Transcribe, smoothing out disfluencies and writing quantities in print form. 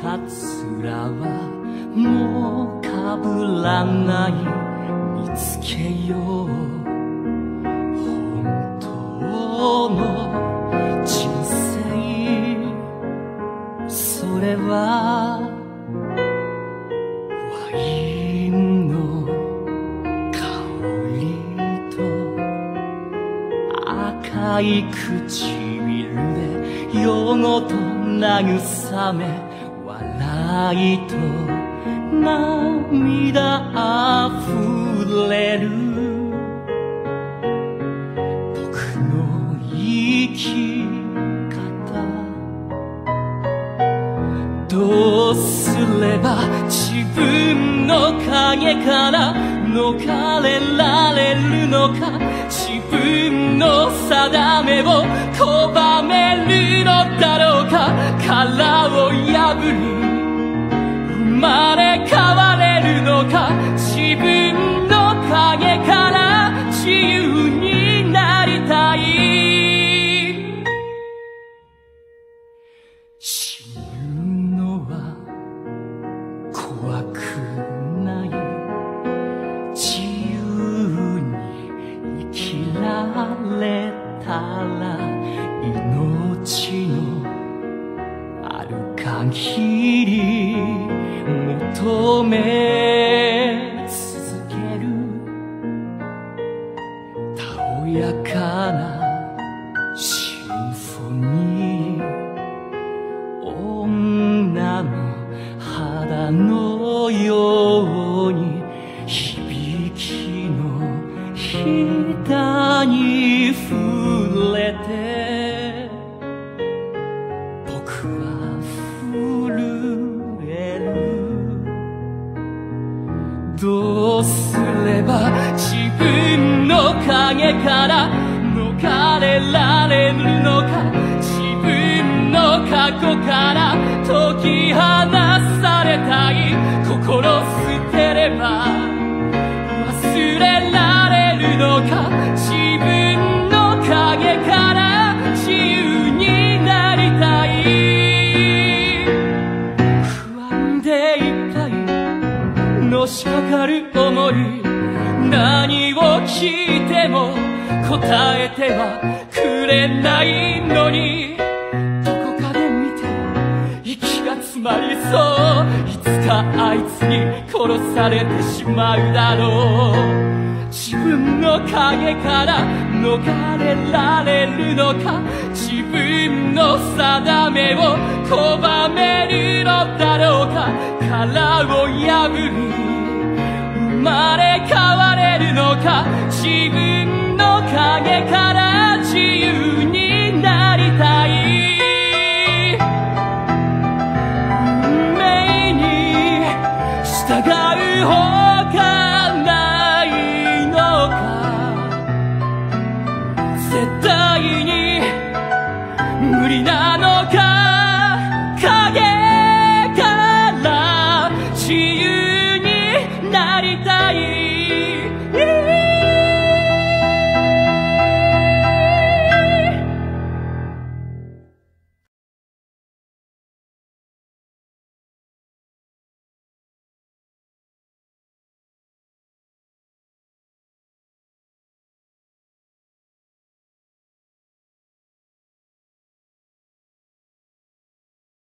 かつらはもうかぶらない、見つけよう本当の人生。それはワインの香りと赤い唇で夜ごと慰め、笑いと涙あふれる僕の生き方。どうすれば自分の影から逃れられるのか、自分の定めを拒めるのだろうか。殻を破り生まれ変われるのか、自分の影から自由になりたい。死ぬのは怖くない、自由に生きられたら命のある限り求め続ける。たおやかなシンフォニー、女の肌のように響きのひだに触れて、僕は震える。どうすれば自分の影から逃れられるのか、自分の過去から解き放されたい。心捨てれば忘れられるのか、自分の影から自由になりたい。不安でいっぱいのしかかる想い、何を聞いても答えてはくれないのに、どこかで見て息が詰まりそう。いつかあいつに殺されてしまうだろう。自分の影から逃れられるのか、自分の定めを拒めるのだろうか。殻を破り生まれ変われるのか、自分の影から自由になりたい。運命に従う方がないのか、絶対に無理な